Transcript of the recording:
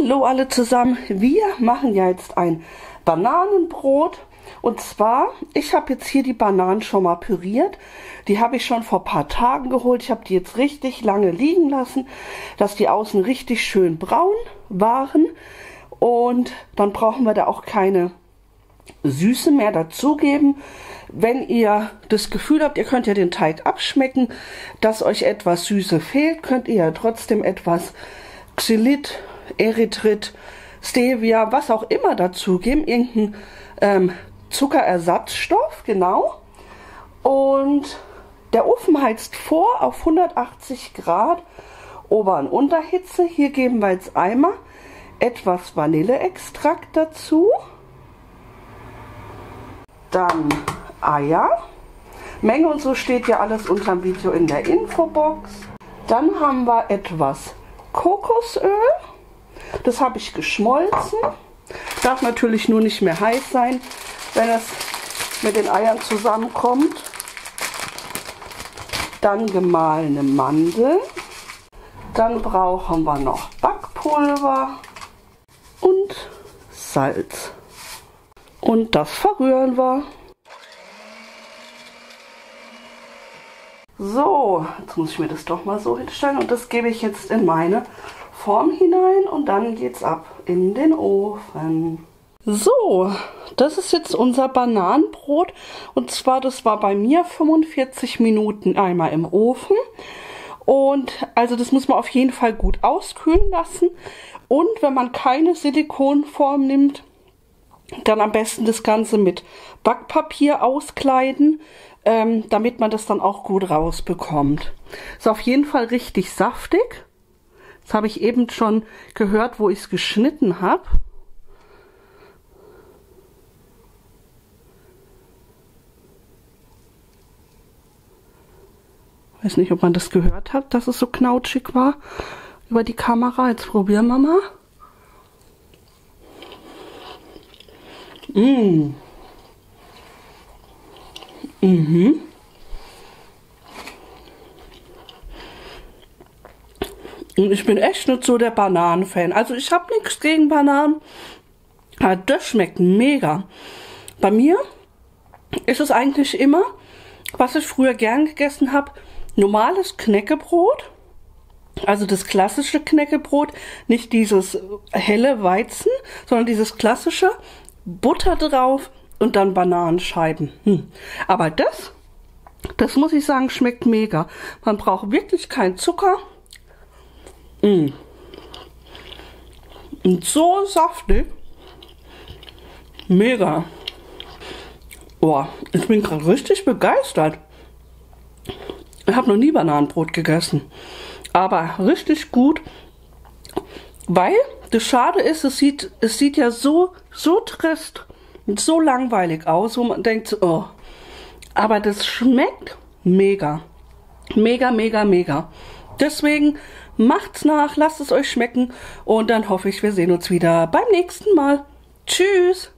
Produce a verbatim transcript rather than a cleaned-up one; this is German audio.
Hallo alle zusammen, wir machen ja jetzt ein Bananenbrot und zwar, ich habe jetzt hier die Bananen schon mal püriert, die habe ich schon vor ein paar Tagen geholt, ich habe die jetzt richtig lange liegen lassen, dass die außen richtig schön braun waren und dann brauchen wir da auch keine Süße mehr dazugeben. Wenn ihr das Gefühl habt, ihr könnt ja den Teig abschmecken, dass euch etwas Süße fehlt, könnt ihr ja trotzdem etwas Xylit, Erythrit, Stevia, was auch immer dazugeben, irgendein ähm, Zuckerersatzstoff, genau. Und der Ofen heizt vor auf hundertachtzig Grad Ober- und Unterhitze. Hier geben wir jetzt einmal etwas Vanilleextrakt dazu. Dann Eier. Menge und so steht ja alles unter dem Video in der Infobox. Dann haben wir etwas Kokosöl. Das habe ich geschmolzen. Darf natürlich nur nicht mehr heiß sein, wenn es mit den Eiern zusammenkommt. Dann gemahlene Mandeln. Dann brauchen wir noch Backpulver und Salz. Und das verrühren wir. So, jetzt muss ich mir das doch mal so hinstellen und das gebe ich jetzt in meine Form hinein und dann geht's ab in den Ofen. So, das ist jetzt unser Bananenbrot und zwar, das war bei mir fünfundvierzig Minuten einmal im Ofen und also das muss man auf jeden Fall gut auskühlen lassen und wenn man keine Silikonform nimmt, dann am besten das Ganze mit Backpapier auskleiden, ähm, damit man das dann auch gut rausbekommt. Ist auf jeden Fall richtig saftig. Das habe ich eben schon gehört, wo ich es geschnitten habe. Weiß nicht, ob man das gehört hat, dass es so knautschig war über die Kamera. Jetzt probieren wir mal. Mmh. Mhm. Und ich bin echt nicht so der Bananen-Fan. Also ich habe nichts gegen Bananen. Aber das schmeckt mega. Bei mir ist es eigentlich immer, was ich früher gern gegessen habe, normales Knäckebrot. Also das klassische Knäckebrot, nicht dieses helle Weizen, sondern dieses klassische. Butter drauf und dann Bananenscheiben. Hm. Aber das, das muss ich sagen, schmeckt mega. Man braucht wirklich keinen Zucker. Mm. Und so saftig. Mega. Boah, ich bin gerade richtig begeistert. Ich habe noch nie Bananenbrot gegessen. Aber richtig gut. Weil das Schade ist, es sieht, es sieht ja so, so trist und so langweilig aus, wo man denkt, oh. Aber das schmeckt mega. Mega, mega, mega. Deswegen macht's nach, lasst es euch schmecken und dann hoffe ich, wir sehen uns wieder beim nächsten Mal. Tschüss!